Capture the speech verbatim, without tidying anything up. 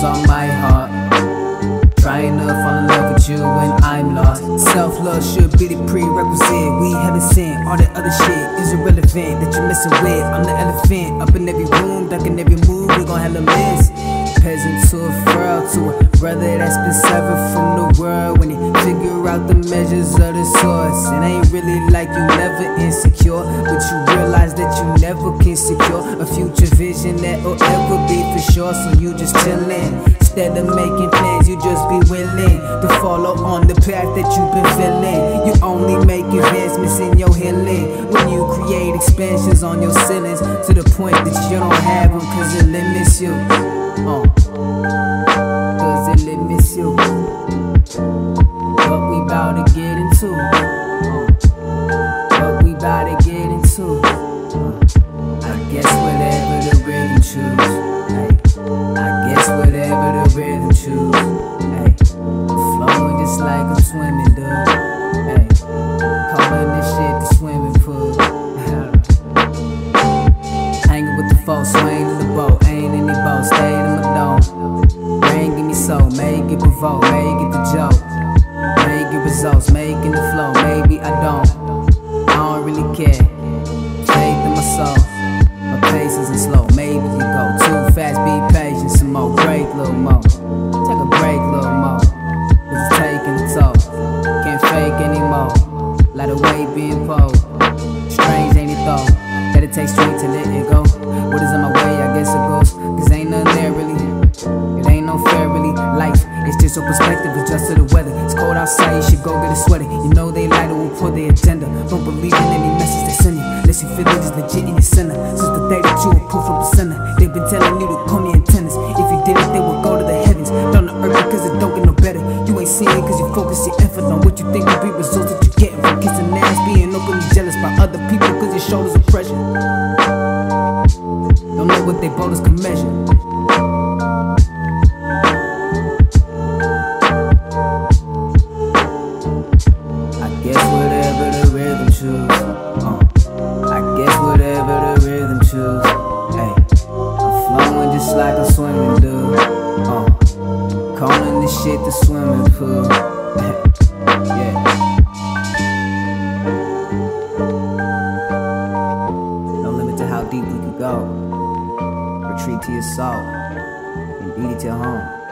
on my heart. Trying to fall in love with you when I'm lost. Self-love should be the prerequisite. We haven't seen all that other shit is irrelevant that you're messing with. I'm the elephant up in every room, ducking every move. We gon' have a miss. Peasant to a frail, to a brother that's been severed from the world. When you figure out the measures of the source, it ain't really like you never insecure, but you realize that you never can secure a future vision that'll ever be for sure. So you just chillin'. Instead of making plans, you just be willing to follow on the path that you've been feeling. You only make advancements in your healing when you create expansions on your ceilings, to the point that you don't have them cause it limits you. Uh, cause it limits you. What we bout to get into, uh, what we bout to get into, uh, I guess whatever the rhythm choose, hey, I guess whatever the rhythm choose, hey, flowing just like I'm swimming, dude, hey, calling this shit the swimming pool. Hanging with the folks, swaying in the boat, ain't any boat, stay in my dome. Rain give me soul, make it provoke, make it the joke, make it results, making the flow. Maybe I don't, I don't really care. Faith in my soul, my pace isn't slow. Maybe you go too fast, be patient, some more. Break, little more, take a break, little more. Cause it's taking a toll, can't fake anymore. Let the weight be imposed. Strange, ain't it though? That it takes strength to let it go. What is in my way, I guess it goes. Cause ain't nothing there really. It ain't no fair really. Life, it's just your perspective, adjust to the weather. It's cold outside, you should go get a sweater. You know they lie to will their agenda. Don't believe in any message they send you, unless you feel it is legit in your center. Since the day that you were pulled from the center, they've been telling you to call me antennas. If you did it, they would go to the heavens, down to earth because it don't get no better. You ain't seeing cause you focus your effort on what you think will be results that you're getting from kissing ass, being openly jealous by other people cause your shoulders are pressure. Don't know what they boulders can measure. I guess whatever the rhythm choose, uh, I guess whatever the rhythm choose, hey, I'm flowing just like I'm swimming, dude, uh, calling this shit the swimming pool, yeah. No limit to how deep we can go. Retreat to your soul and beat it to your home.